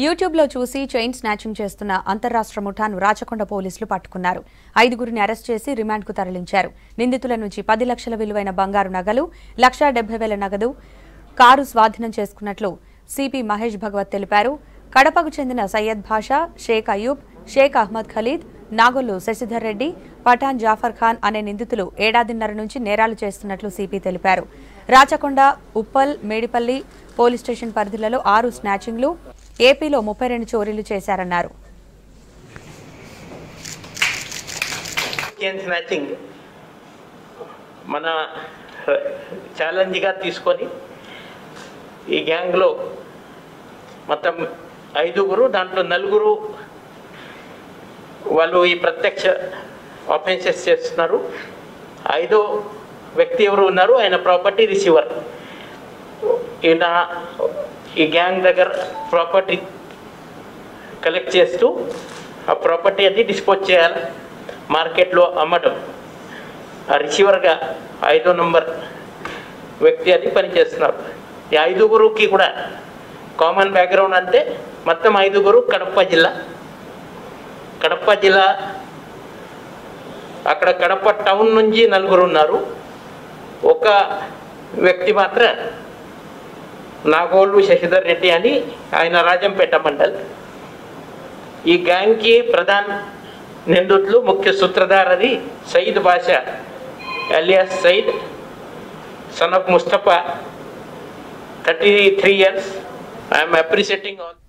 యూట్యూబ్లో చూసి chain snatching చేస్తున్న అంతర్రాష్ట్ర ముఠాను రాచకొండ పోలీసులు పట్టుకున్నారు. 5గురిని అరెస్ట్ చేసి రిమాండ్కు తరలించారు. నిందితుల నుంచి 10 లక్షల విలువైన బంగారు నగలు, 1,70,000 నగదు, కారు స్వాధీనం చేసుకున్నట్లు సిపి మహేష్ భగవత్ తెలిపారు. కడపకు చెందిన సయ్యద్ భాషా, షేక్ అయూబ్, షేక్ అహ్మద్ ఖలీద్, నాగొల్లు శశిధర్ రెడ్డి, పఠాన్ జాఫర్ ఖాన్ అనే నిందితులు ఏడాదిన్నర నుంచి నేరాలు చేస్తున్నట్లు సిపి తెలిపారు. రాచకొండ, ఉప్పల్, మేడిపల్లి పోలీస్ స్టేషన్ పరిధిలో 6 స్నాచింగ్లు, ఏపీలో 32 చోరీలు చేశారన్నారు. స్నాచింగ్ మన ఛాలెంజ్గా తీసుకొని ఈ గ్యాంగ్లో మొత్తం 5గురు, దాంట్లో 4 వాళ్ళు ఈ ప్రత్యక్ష ఆఫెన్సెస్ చేస్తున్నారు. 5వ వ్యక్తి ఎవరు ఉన్నారు, ఆయన ప్రాపర్టీ రిసీవర్. ఈయన ఈ గ్యాంగ్ దగ్గర ప్రాపర్టీ కలెక్ట్ చేస్తూ ఆ ప్రాపర్టీ అది డిస్పోజ్ చేయాలి, మార్కెట్లో అమ్మటం. ఆ రిసీవర్గా 5వ నంబర్ వ్యక్తి అది పనిచేస్తున్నారు. ఈ 5గురికి కూడా కామన్ బ్యాక్గ్రౌండ్ అంతే. మొత్తం 5గురు కడప జిల్లా అక్కడ కడప టౌన్ నుంచి 4 ఉన్నారు. ఒక వ్యక్తి మాత్రం నాగోల్లు శశిధర్ రెడ్డి అని, ఆయన రాజంపేట మండల్. ఈ గ్యాంగ్కి ప్రధాన నిందితులు, ముఖ్య సూత్రధారది Sayeed Basha alias Sayeed, son of Mustafa, 33 years. I am appreciating all.